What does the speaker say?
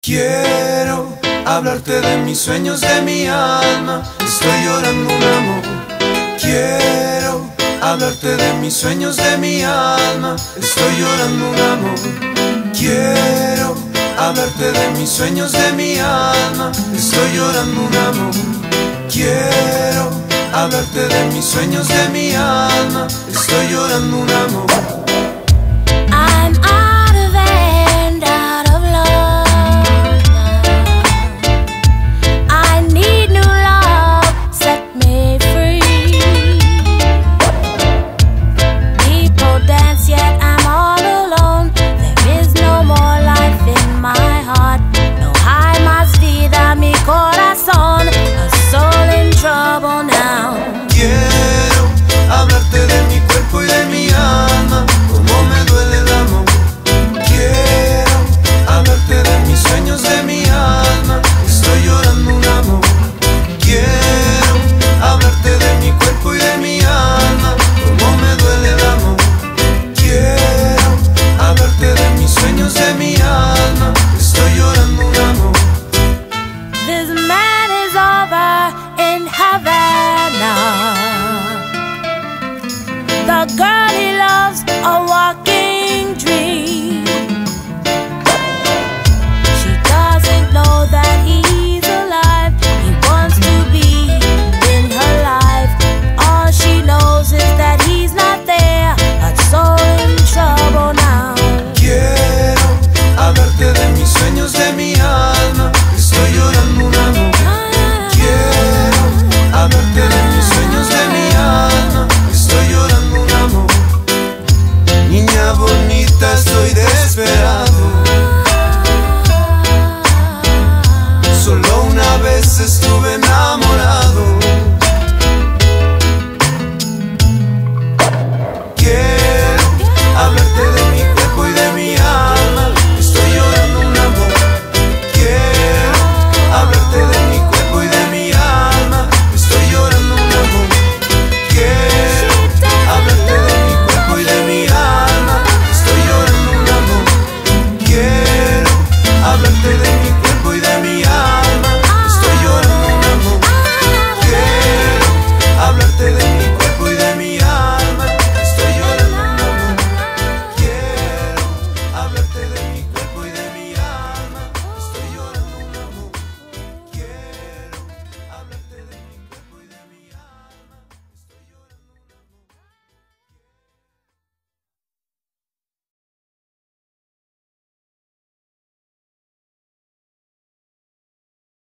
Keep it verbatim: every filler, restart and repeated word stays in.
Quiero hablarte de mis sueños, de mi alma. Estoy llorando un amor. Quiero hablarte de mis sueños, de mi alma. Estoy llorando un amor. Quiero hablarte de mis sueños, de mi alma. Estoy llorando un amor. Quiero hablarte de mis sueños, de mi alma. Estoy llorando un amor. I'm out of and out of love now. I need new love, set me free. People dance yet I'm all alone. There is no more life in my heart. No hay más vida mi corazón. A soul in trouble now. Quiero hablarte de mi cuerpo y de mi alma. Cómo me duele el amor. Quiero hablarte de mis sueños, de mi alma. Estoy llorando un amor. Quiero hablarte de mi cuerpo y de mi alma. Cómo me duele el amor. Quiero hablarte de mis sueños, de mi alma. Estoy llorando un amor. This man is over in Havana. The girl he loves, a walking dream. She doesn't know that he's alive. He wants to be in her life. All she knows is that he's not there. Her soul in trouble now. Quiero hablarte de mis sueños, de mi alma. Estoy llorando un amor. Quiero hablarte de mis sueños, de mi alma. Estoy llorando un amor. Niña bonita, estoy desesperado. Solo una vez estuve